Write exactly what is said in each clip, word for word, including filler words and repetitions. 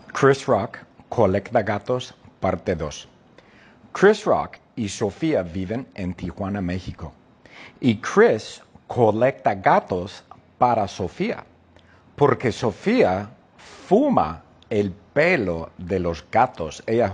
Chris Rock colecta gatos, parte dos. Chris Rock y Sofía viven en Tijuana, México. Y Chris colecta gatos para Sofía, porque Sofía fuma el pelo de los gatos. Ella,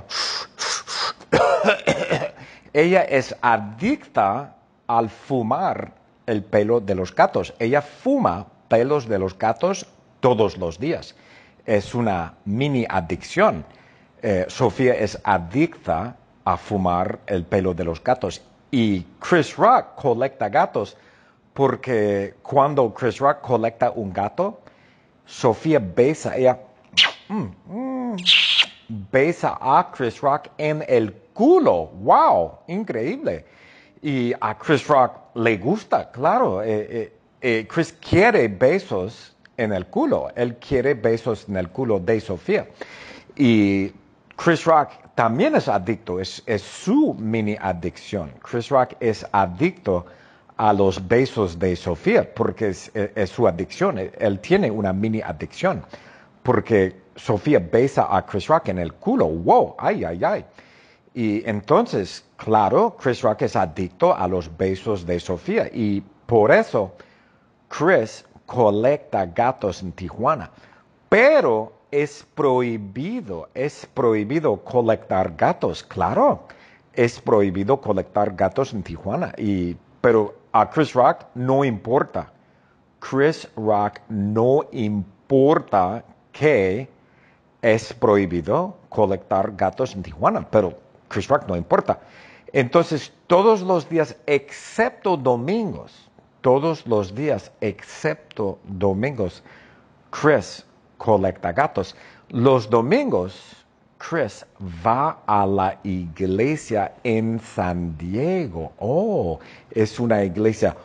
ella es adicta al fumar el pelo de los gatos. Ella fuma pelos de los gatos todos los días. Es una mini adicción. Eh, Sofía es adicta a fumar el pelo de los gatos. Y Chris Rock colecta gatos porque cuando Chris Rock colecta un gato, Sofía besa, ella mm, mm, besa a Chris Rock en el culo. ¡Wow! Increíble. Y a Chris Rock le gusta, claro. Eh, eh, eh, Chris quiere besos en el culo. Él quiere besos en el culo de Sofía. Y Chris Rock también es adicto, es, es su mini adicción. Chris Rock es adicto a los besos de Sofía porque es, es, es su adicción. Él tiene una mini adicción porque Sofía besa a Chris Rock en el culo. ¡Wow! ¡Ay, ay, ay! Y entonces, claro, Chris Rock es adicto a los besos de Sofía y por eso Chris colecta gatos en Tijuana. Pero es prohibido, es prohibido colectar gatos, claro. Es prohibido colectar gatos en Tijuana. Y, pero a Chris Rock no importa. Chris Rock no importa que es prohibido colectar gatos en Tijuana, pero Chris Rock no importa. Entonces, todos los días, excepto domingos, todos los días, excepto domingos, Chris colecta gatos. Los domingos, Chris va a la iglesia en San Diego. Oh, es una iglesia.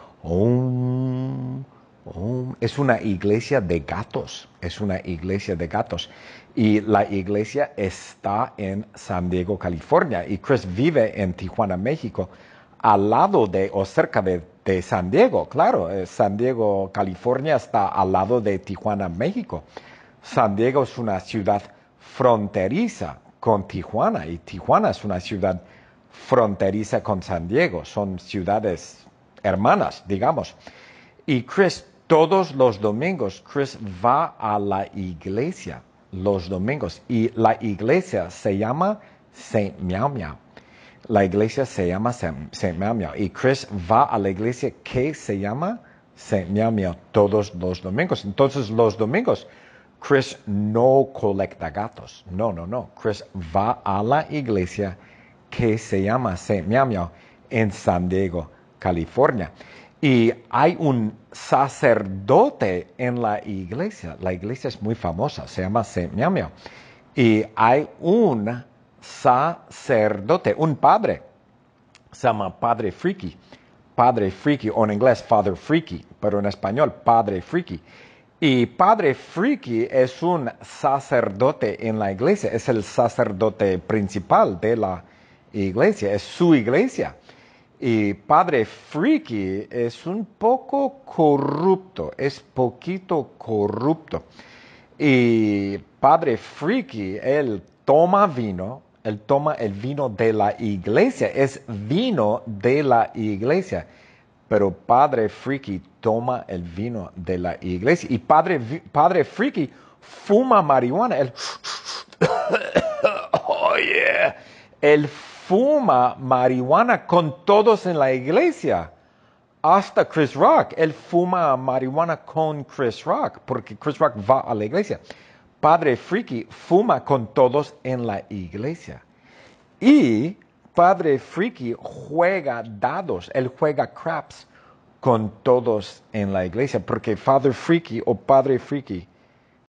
Oh, oh, es una iglesia de gatos. Es una iglesia de gatos. Y la iglesia está en San Diego, California. Y Chris vive en Tijuana, México, al lado de o cerca de, de San Diego. Claro, eh, San Diego, California está al lado de Tijuana, México. San Diego es una ciudad fronteriza con Tijuana y Tijuana es una ciudad fronteriza con San Diego. Son ciudades hermanas, digamos. Y Chris, todos los domingos, Chris va a la iglesia los domingos y la iglesia se llama Saint Miao Miao. La iglesia se llama Saint Miao Miao y Chris va a la iglesia que se llama Saint Miao Miao todos los domingos. Entonces los domingos Chris no colecta gatos. No, no, no. Chris va a la iglesia que se llama Saint Miao Miao en San Diego, California. Y hay un sacerdote en la iglesia. La iglesia es muy famosa, se llama Saint Miao Miao. Y hay un sacerdote, un padre, se llama Padre Freaky. Padre Freaky, o en inglés Father Freaky, pero en español Padre Freaky. Y Padre Freaky es un sacerdote en la iglesia, es el sacerdote principal de la iglesia, es su iglesia. Y Padre Freaky es un poco corrupto, es poquito corrupto. Y Padre Freaky, él toma vino, él toma el vino de la iglesia, es vino de la iglesia. Pero Padre Freaky toma el vino de la iglesia. Y Padre, Padre Freaky fuma marihuana. Él, oh yeah. Él fuma marihuana con todos en la iglesia. Hasta Chris Rock. Él fuma marihuana con Chris Rock. Porque Chris Rock va a la iglesia. Padre Freaky fuma con todos en la iglesia. Y Padre Freaky juega dados, él juega craps con todos en la iglesia, porque Father Freaky o Padre Freaky